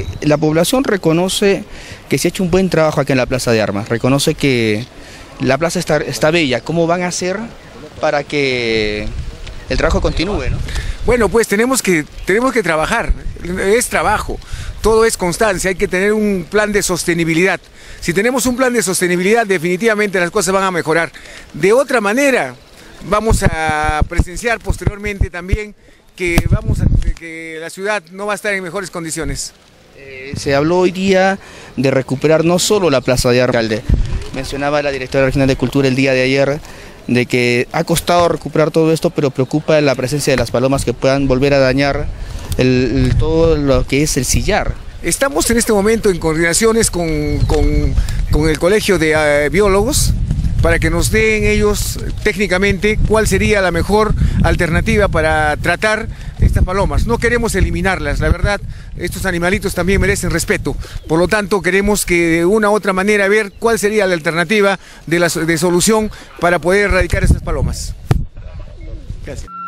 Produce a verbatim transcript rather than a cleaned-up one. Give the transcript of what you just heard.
que la población reconoce que se ha hecho un buen trabajo aquí en la Plaza de Armas, reconoce que la plaza está, está bella. ¿Cómo van a hacer para que el trabajo continúe, ¿no? Bueno, pues tenemos que, tenemos que trabajar, es trabajo, todo es constancia, hay que tener un plan de sostenibilidad. Si tenemos un plan de sostenibilidad, definitivamente las cosas van a mejorar. De otra manera, vamos a presenciar posteriormente también que, vamos a, que la ciudad no va a estar en mejores condiciones. Eh, se habló hoy día de recuperar no solo la Plaza de Armas. Mencionaba la directora regional de Cultura el día de ayer de que ha costado recuperar todo esto, pero preocupa la presencia de las palomas que puedan volver a dañar el, el, todo lo que es el sillar. Estamos en este momento en coordinaciones con, con, con el Colegio de uh, Biólogos para que nos den ellos técnicamente cuál sería la mejor alternativa para tratar estas palomas. No queremos eliminarlas, la verdad, estos animalitos también merecen respeto. Por lo tanto, queremos que de una u otra manera ver cuál sería la alternativa de, la, de solución para poder erradicar estas palomas. Gracias.